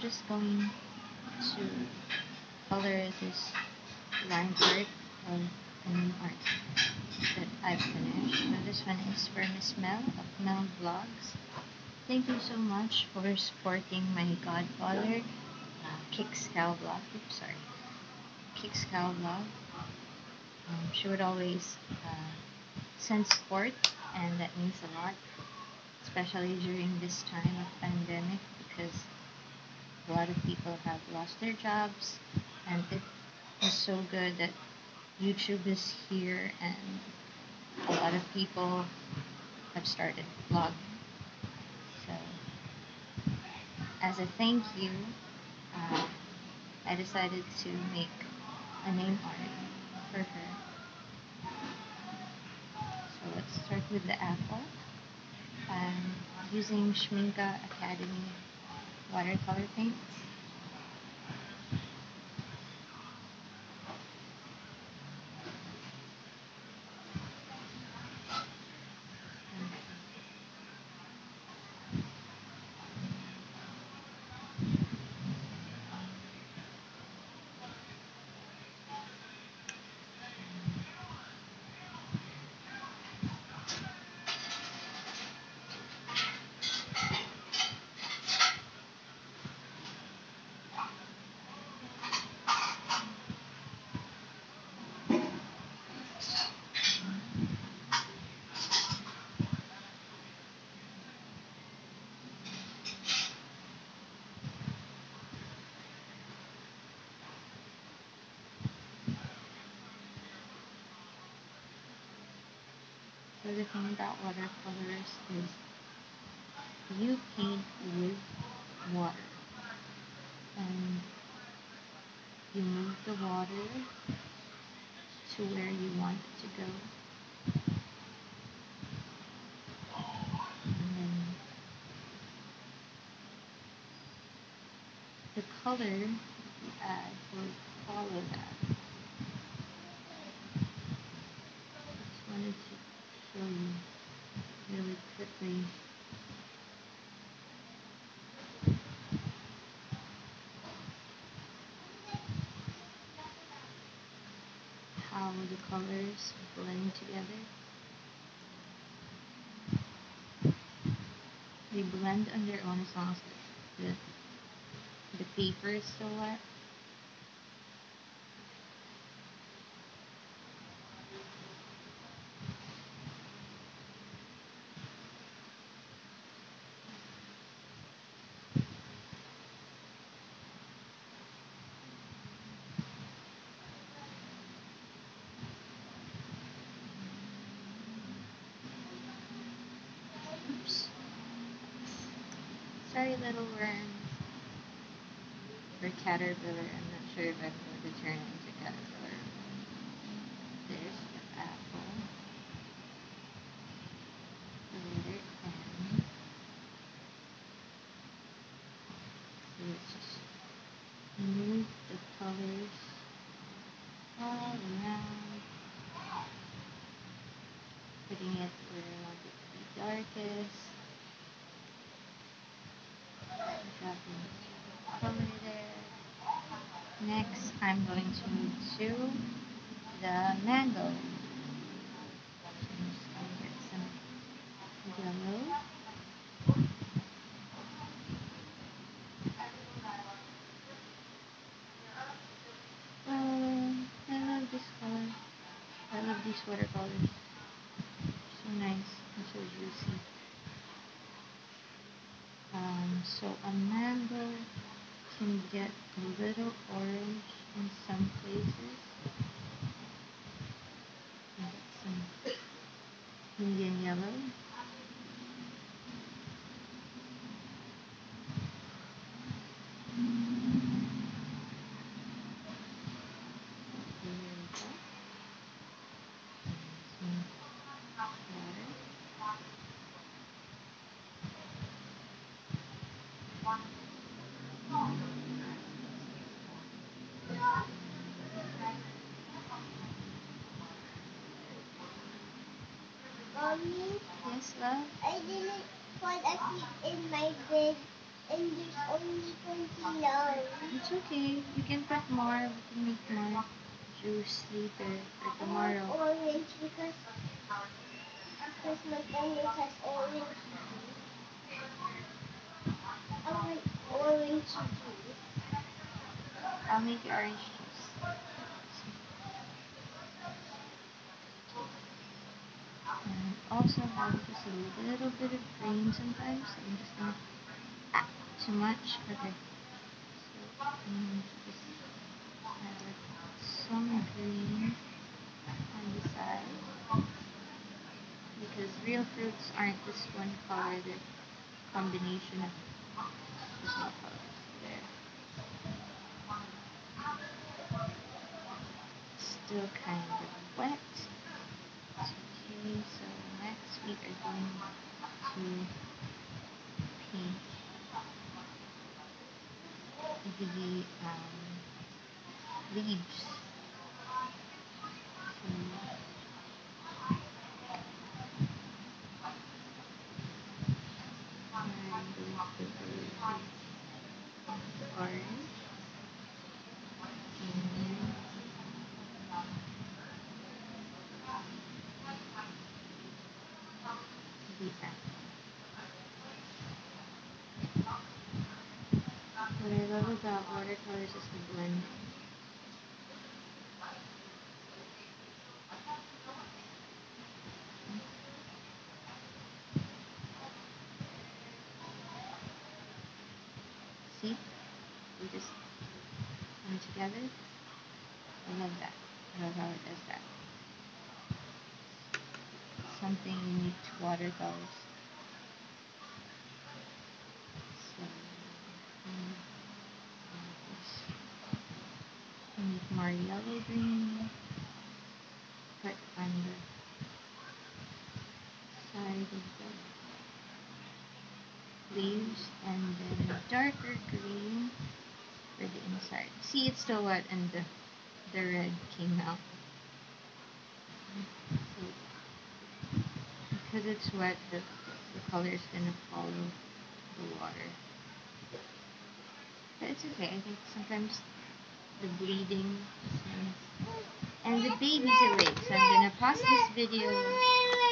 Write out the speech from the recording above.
just going to color this line art of an art that I've finished. So this one is for Miss Mel of Mel Vlogs. Thank you so much for supporting my Godfather, Kicks Cow Vlog. Oops, sorry. Kicks Cow Vlog. She would always send support, and that means a lot, especially during this time of pandemic, because a lot of people have lost their jobs, and it is so good that YouTube is here and a lot of people have started vlogging. So, as a thank you, I decided to make a name art for her. So let's start with the apple. I'm using Schmincke Akademie Watercolor paints. So the thing about watercolors is you paint with water, and you move the water to where you want it to go, and then the color you add will follow that. Just wanted to show you really quickly how the colors blend together. They blend on their own as long as the paper is still wet. Oops. Sorry, little worm. Or caterpillar. I'm not sure if I'm going to turn into caterpillar. There's the apple. The letter M. So let's just move the colors all around, putting it where I want it to be darkest. Dropping the color there. Next, I'm going to move to the mango. I'm just going to get some yellow. I love this color. I love these watercolors. So nice and so juicy. So a mango can get a little orange in some places. And get some Indian yellow. There we go. Some water. Mommy, Yes, love? I didn't fall asleep in my bed. And there's only 20 now. It's okay. We can put more. We can make more juice later or tomorrow. I want orange because my canvas has orange. I want orange juice. I'll make you orange juice. And also have just a little bit of green sometimes. I'm just gonna add too much. Okay. So just add some green on the side because real fruits aren't just one color; they're a combination of different colors. There. Still kind of wet. Okay, so next we are going to paint the leaves. So, I'm going to do orange and the apple. What I love about watercolors is the blending. See? We just come together. I love that. I love how it does that. Something unique to watercolors. So, need more yellow green. Put on the side of the leaves, and then a darker green for the inside. See, it's still wet, and the red came out. So, because it's wet, the color is gonna follow the water. But it's okay. I think sometimes the bleeding. And the baby's awake, so I'm gonna pause this video